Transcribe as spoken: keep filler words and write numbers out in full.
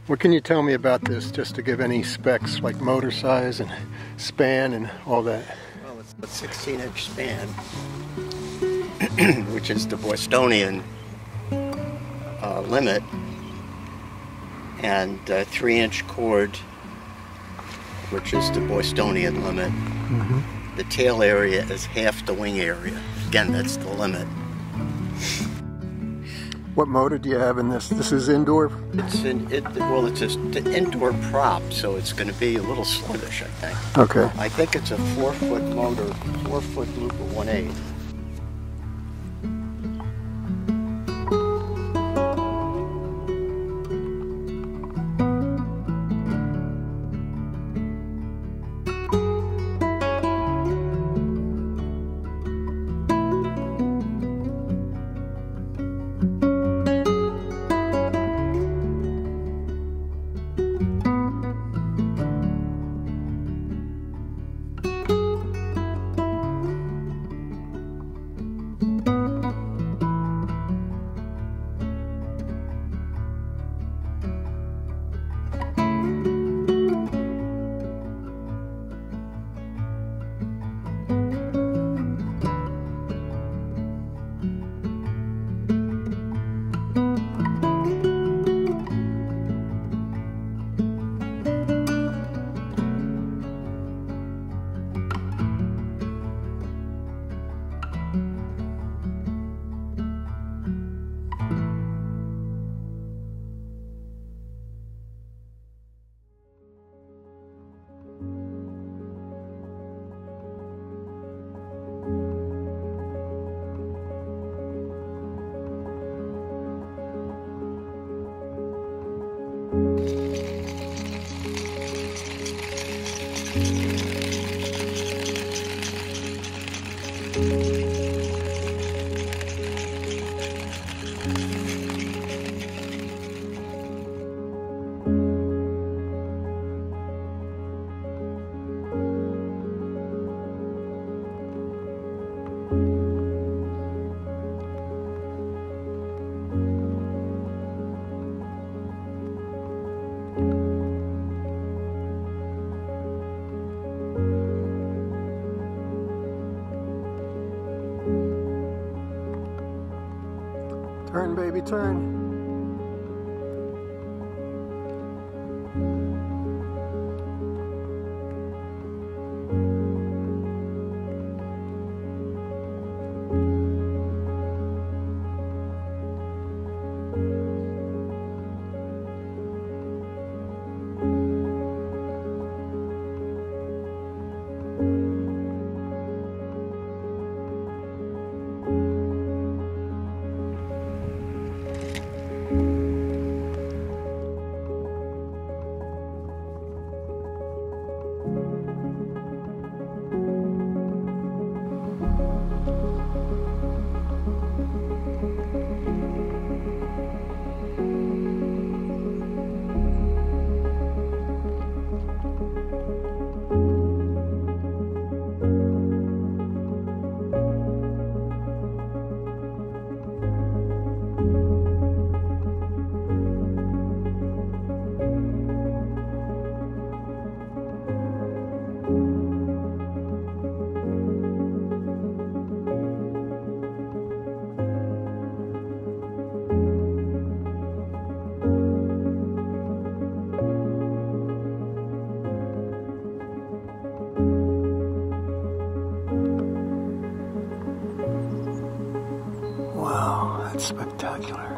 What can you tell me about this, just to give any specs, like motor size and span and all that? Well, it's a sixteen inch span, which is the Bostonian uh, limit, and uh, three inch cord, which is the Bostonian limit. Mm-hmm. The tail area is half the wing area. Again, that's the limit. What motor do you have in this? This is indoor? It's in, it, well, it's an indoor prop, so it's going to be a little sluggish, I think. Okay. I think it's a four foot motor, four foot loop of one eighth. Turn, baby, turn. Wow, that's spectacular.